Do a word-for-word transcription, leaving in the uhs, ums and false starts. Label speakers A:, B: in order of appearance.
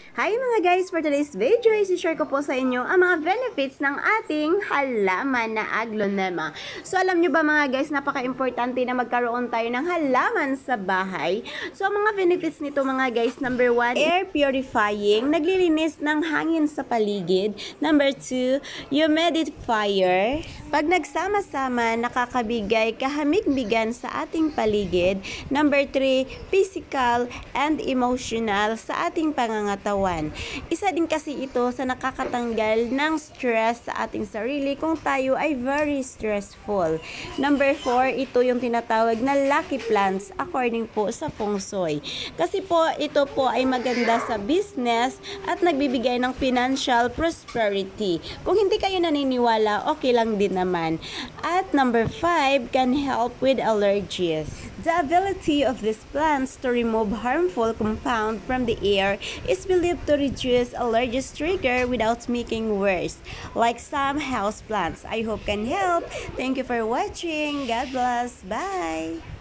A: Hi mga guys! For today's video, isi-share ko po sa inyo ang mga benefits ng ating halaman na aglonema. So alam nyo ba mga guys, napaka-importante na magkaroon tayo ng halaman sa bahay. So ang mga benefits nito mga guys, number one, air purifying, naglilinis ng hangin sa paligid. Number two, humidifier, pag nagsama-sama, nakakabigay kahamig-bigan sa ating paligid. Number three, physical and emotional sa ating pangangatawan. Isa din kasi ito sa nakakatanggal ng stress sa ating sarili kung tayo ay very stressful. Number four, ito yung tinatawag na lucky plants according po sa feng shui. Kasi po ito po ay maganda sa business at nagbibigay ng financial prosperity. Kung hindi kayo naniniwala, okay lang din naman. At number five, can help with allergies. The ability of these plants to remove harmful compound from the air is believed to reduce allergies trigger without making worse, like some house plants. I hope can help. Thank you for watching. God bless. Bye.